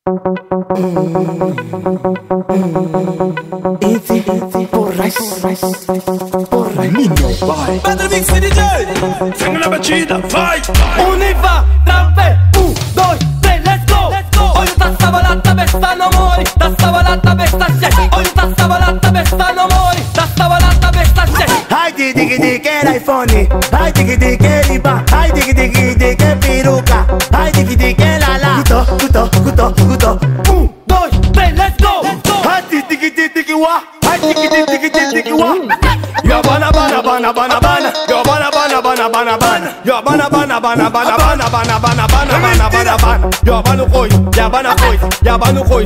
Porra, Nino, vai. Pedro Mix DJ, venga na batida, vai. Univa, trapé, 1, 2, 3, let's go. Olha tá sabalata, besta no mori. Tá sabalata, besta cheia. Olha tá sabalata, besta no mori. Tá sabalata, besta cheia. Ai digi digi que era iPhone, ai digi digi que riba, ai digi digi digi que peruca, ai digi digi que lala. Guto. 1, 2, 3, let's go. Ai digi digi wa, ai digi digi wa. Yo bana, yo bana. Yo bana, yo bana coi, ya bana coi.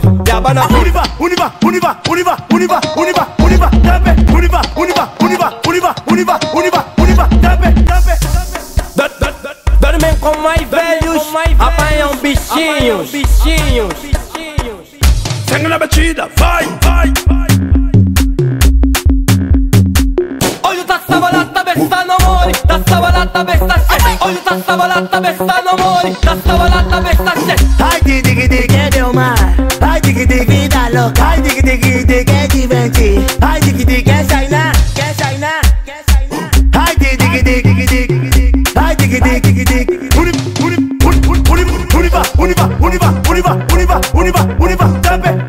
Univa, tape, univa, tape. Dormem com mais velhos, apanham bichinhos. Venga na batida, vai. Olha tá sabalata, besta no mori. Tá sabalata, besta cheia. Olha tá sabalata, besta no mori. Tá sabalata, besta cheia. Ai digi digi que deu mar, ai digi digi vida louca, ai digi digi que divertir, ai digi digi quer sair na. Ai digi digi, ai digi digi. Univa, tape,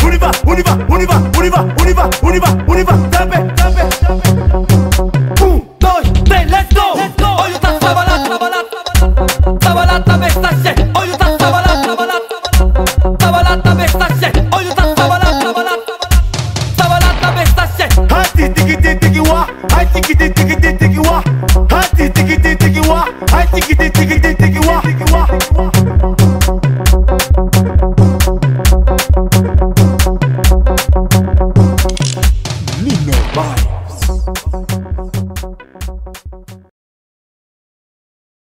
univa, tape. 1, 2, 3, let's go. Olha tá sabalata, besta cheia. Olha tá sabalata, besta cheia. Olha tá sabalata, besta cheia. Ai digi wa, ai digi digi wa, ai digi wa, ai digi wa. Nino, vai.